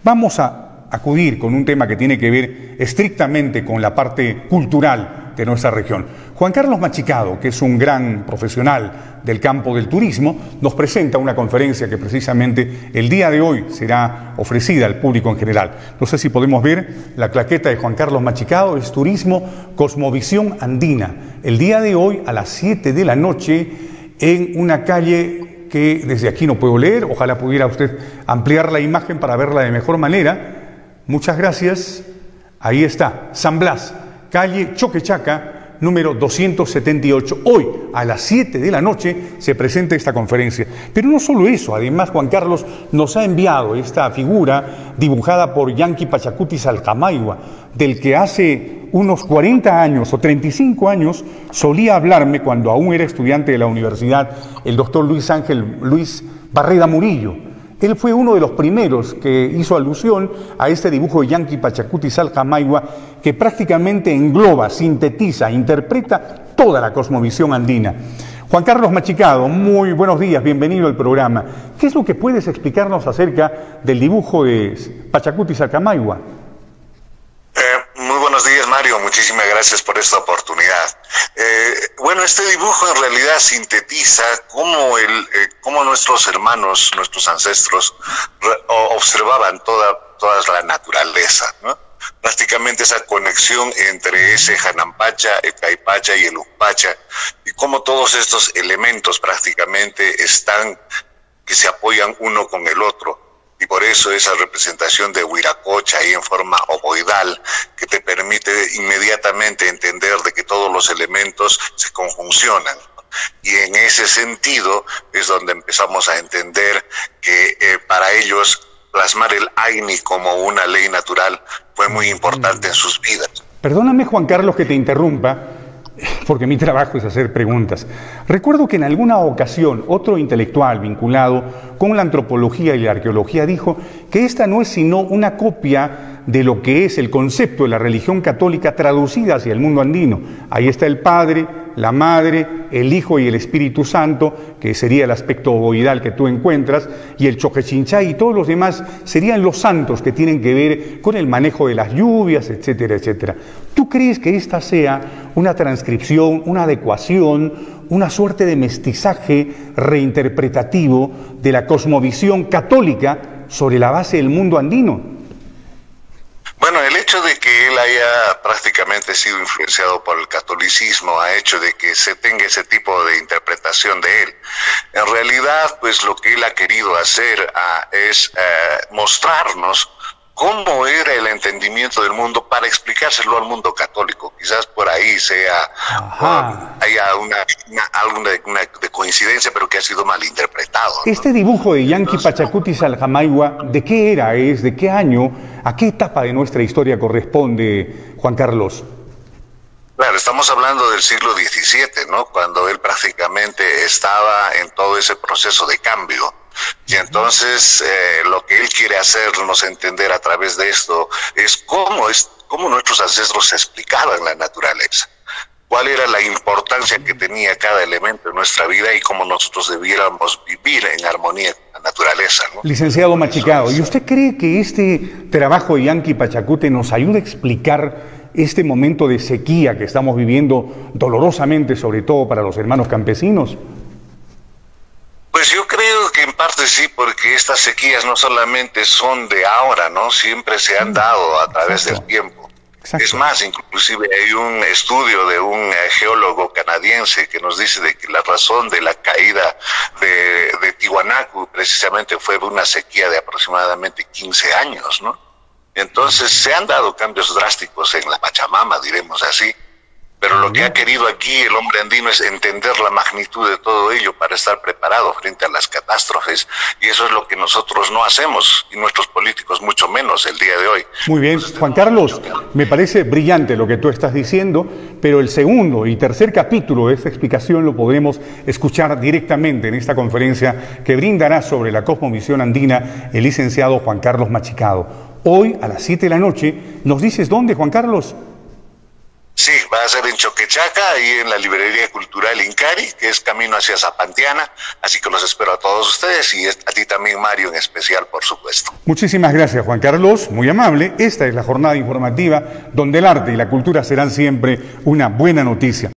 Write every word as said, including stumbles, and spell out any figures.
Vamos a acudir con un tema que tiene que ver estrictamente con la parte cultural de nuestra región. Juan Carlos Machicado, que es un gran profesional del campo del turismo, nos presenta una conferencia que precisamente el día de hoy será ofrecida al público en general. No sé si podemos ver la claqueta de Juan Carlos Machicado, es Turismo Cosmovisión Andina. El día de hoy a las siete de la noche en una calle que desde aquí no puedo leer, ojalá pudiera usted ampliar la imagen para verla de mejor manera. Muchas gracias. Ahí está, San Blas, calle Choquechaca, número doscientos setenta y ocho. Hoy, a las siete de la noche, se presenta esta conferencia. Pero no solo eso, además Juan Carlos nos ha enviado esta figura dibujada por Yanqui Pachacuti Salcamayhua, del que hace unos cuarenta años o treinta y cinco años solía hablarme cuando aún era estudiante de la universidad, el doctor Luis Ángel Luis Barreda Murillo. Él fue uno de los primeros que hizo alusión a este dibujo de Yanqui Pachacuti Salcamayhua, que prácticamente engloba, sintetiza, interpreta toda la cosmovisión andina. Juan Carlos Machicado, muy buenos días, bienvenido al programa. ¿Qué es lo que puedes explicarnos acerca del dibujo de Pachacuti Salcamayhua? Muy buenos días, Mario. Muchísimas gracias por esta oportunidad. Eh, bueno, este dibujo en realidad sintetiza cómo, el, eh, cómo nuestros hermanos, nuestros ancestros, observaban toda, toda la naturaleza, ¿no? Prácticamente esa conexión entre ese Janampacha, el Caipacha y el Upacha, y cómo todos estos elementos prácticamente están, que se apoyan uno con el otro. Y por eso esa representación de Huiracocha ahí en forma ovoidal, que te permite inmediatamente entender de que todos los elementos se conjuncionan. Y en ese sentido es donde empezamos a entender que eh, para ellos plasmar el Aini como una ley natural fue muy importante en sus vidas. Perdóname, Juan Carlos, que te interrumpa, porque mi trabajo es hacer preguntas. Recuerdo que en alguna ocasión otro intelectual vinculado con la antropología y la arqueología dijo que esta no es sino una copia de lo que es el concepto de la religión católica traducida hacia el mundo andino. Ahí está el Padre, la Madre, el Hijo y el Espíritu Santo, que sería el aspecto ovoidal que tú encuentras, y el Choquechinchay y todos los demás serían los santos que tienen que ver con el manejo de las lluvias, etcétera, etcétera. ¿Tú crees que esta sea una transcripción, una adecuación, una suerte de mestizaje reinterpretativo de la cosmovisión católica sobre la base del mundo andino? Bueno, el hecho de que él haya prácticamente sido influenciado por el catolicismo ha hecho de que se tenga ese tipo de interpretación de él. En realidad, pues lo que él ha querido hacer ah, es eh, mostrarnos cómo era el entendimiento del mundo para explicárselo al mundo católico. Quizás por ahí sea um, haya una, una, alguna una de coincidencia, pero que ha sido mal interpretado, ¿no? Este dibujo de Yanqui Pachacuti Salcamayhua, ¿de qué era es? ¿De qué año? ¿A qué etapa de nuestra historia corresponde, Juan Carlos? Claro, estamos hablando del siglo diecisiete, ¿no? Cuando él prácticamente estaba en todo ese proceso de cambio. Y entonces eh, lo que él quiere hacernos entender a través de esto es cómo, es cómo nuestros ancestros explicaban la naturaleza, cuál era la importancia que tenía cada elemento en nuestra vida y cómo nosotros debiéramos vivir en armonía con la naturaleza, ¿no? Licenciado Machicado, ¿y usted cree que este trabajo de Yanqui Pachacuti nos ayuda a explicar este momento de sequía que estamos viviendo dolorosamente, sobre todo para los hermanos campesinos? Pues yo creo que en parte sí, porque estas sequías no solamente son de ahora, ¿no? Siempre se han dado a través Exacto. del tiempo. Exacto. Es más, inclusive hay un estudio de un eh, geólogo canadiense que nos dice de que la razón de la caída de, de Tiwanaku precisamente fue una sequía de aproximadamente quince años, ¿no? Entonces se han dado cambios drásticos en la Pachamama, diremos así. Pero lo que ha querido aquí el hombre andino es entender la magnitud de todo ello para estar preparado frente a las catástrofes, y eso es lo que nosotros no hacemos, y nuestros políticos mucho menos el día de hoy. Muy bien, Juan Carlos, me parece brillante lo que tú estás diciendo, pero el segundo y tercer capítulo de esta explicación lo podremos escuchar directamente en esta conferencia que brindará sobre la cosmovisión andina el licenciado Juan Carlos Machicado. Hoy a las siete de la noche, ¿nos dices dónde, Juan Carlos? Sí, va a ser en Choquechaca, ahí en la Librería Cultural Incari, que es camino hacia Zapantiana, así que los espero a todos ustedes y a ti también, Mario, en especial, por supuesto. Muchísimas gracias, Juan Carlos, muy amable. Esta es la jornada informativa donde el arte y la cultura serán siempre una buena noticia.